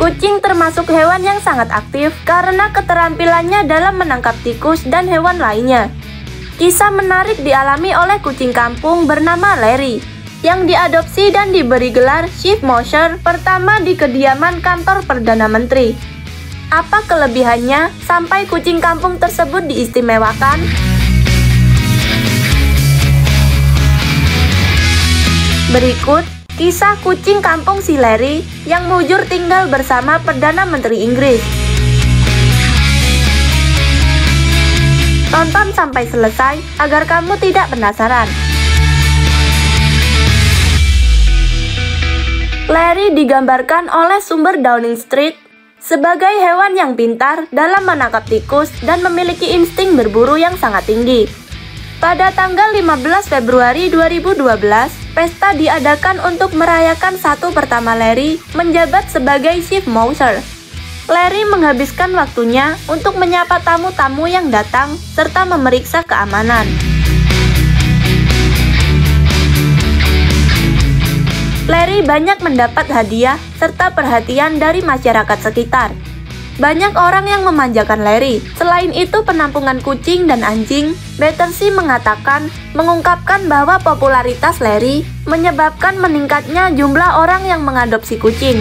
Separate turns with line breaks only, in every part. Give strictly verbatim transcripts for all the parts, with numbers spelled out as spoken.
Kucing termasuk hewan yang sangat aktif karena keterampilannya dalam menangkap tikus dan hewan lainnya. Kisah menarik dialami oleh kucing kampung bernama Larry, yang diadopsi dan diberi gelar Chief Mouser pertama di kediaman kantor Perdana Menteri. Apa kelebihannya sampai kucing kampung tersebut diistimewakan? Berikut kisah kucing kampung si Larry yang mujur tinggal bersama Perdana Menteri Inggris. Tonton sampai selesai agar kamu tidak penasaran. Larry digambarkan oleh sumber Downing Street sebagai hewan yang pintar dalam menangkap tikus dan memiliki insting berburu yang sangat tinggi. Pada tanggal lima belas Februari dua ribu dua belas, pesta diadakan untuk merayakan satu pertama Larry menjabat sebagai Chief Mouser. Larry menghabiskan waktunya untuk menyapa tamu-tamu yang datang serta memeriksa keamanan. Larry banyak mendapat hadiah serta perhatian dari masyarakat sekitar. Banyak orang yang memanjakan Larry. Selain itu, penampungan kucing dan anjing, Battersea mengatakan, mengungkapkan bahwa popularitas Larry menyebabkan meningkatnya jumlah orang yang mengadopsi kucing.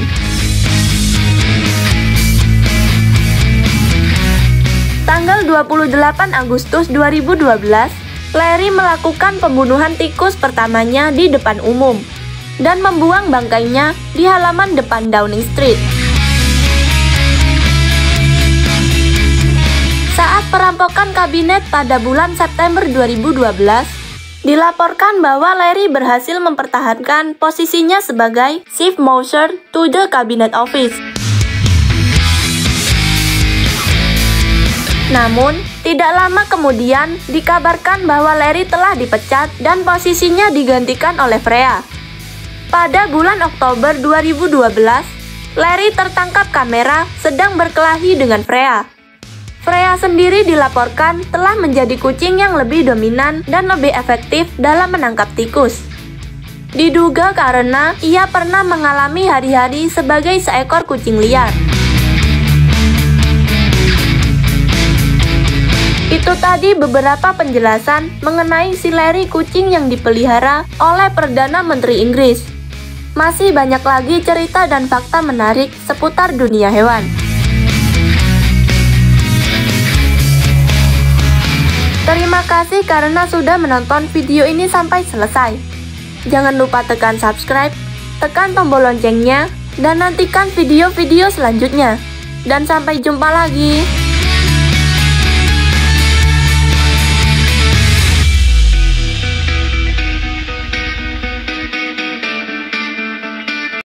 Tanggal dua puluh delapan Agustus dua ribu dua belas, Larry melakukan pembunuhan tikus pertamanya di depan umum dan membuang bangkainya di halaman depan Downing Street. Saat perampokan kabinet pada bulan September dua ribu dua belas, dilaporkan bahwa Larry berhasil mempertahankan posisinya sebagai Chief Mouser to the Cabinet Office. Namun, tidak lama kemudian dikabarkan bahwa Larry telah dipecat dan posisinya digantikan oleh Freya. Pada bulan Oktober dua ribu dua belas, Larry tertangkap kamera sedang berkelahi dengan Freya. Freya sendiri dilaporkan telah menjadi kucing yang lebih dominan dan lebih efektif dalam menangkap tikus. Diduga karena ia pernah mengalami hari-hari sebagai seekor kucing liar. Itu tadi beberapa penjelasan mengenai si Larry kucing yang dipelihara oleh Perdana Menteri Inggris. Masih banyak lagi cerita dan fakta menarik seputar dunia hewan. Terima kasih karena sudah menonton video ini sampai selesai. Jangan lupa tekan subscribe, tekan tombol loncengnya, dan nantikan video-video selanjutnya. Dan sampai jumpa lagi.